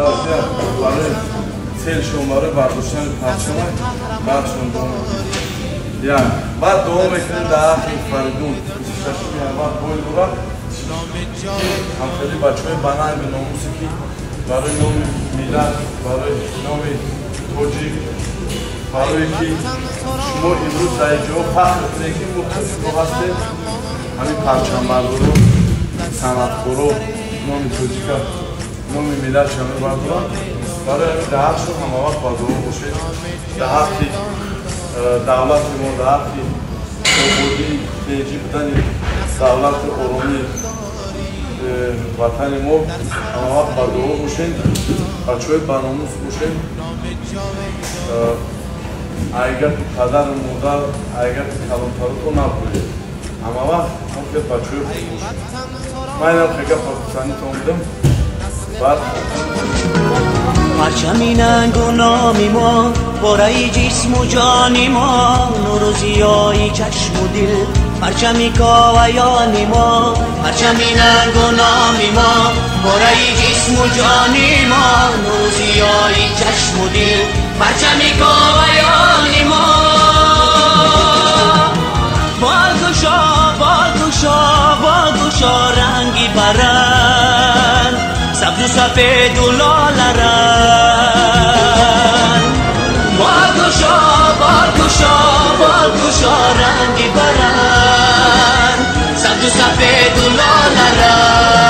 برای цел шумара бардоштани парчама бахшон яън баъд давом мекунем дар ҳаққи фаридун 26 август бои бура ҳамхели бачаҳои банайби номусе ки барои номи миллат барои номи тоҷик барое ки шумо имрӯз дар ин ҷо фахр кунед ки муттафиқо ҳастед ҳамин парчамбардоро санъаткоро номи тоҷика номи миллат шамил бардоранд برای در شو همه وقت با دو باشید در حقی دولت ما در حقی آبادی بیجی بودن دولت ارومی وطن ما همه وقت با دو باشید بچه‌های برنامه‌نویس باشید اگر پدر و مادر اگر کلانتراتو نبودید همه وقت همه بچه‌های خوب باشید من اینم خیلی پاکستانی تا اومدم بعد پرچمی ننگ و نامی ما بارای جسم و جانی ما نور و ضیای چشم و دل پرچمی کاویانی ما پرچمی ننگ و نامی ما بارای جسم و جانی ما نور و ضیای چشم و دل پرچمی کاویانی ما بالگشا بالگشا بالگشا رنگی برند سبز و سفید و لاله رنگ بالگشا بالگشا بالگشا رنگی برند سبز و سفید و لاله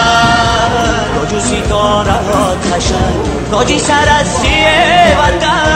رنگ تاج و ستاره ها کشند تاجی سر از سیه وطن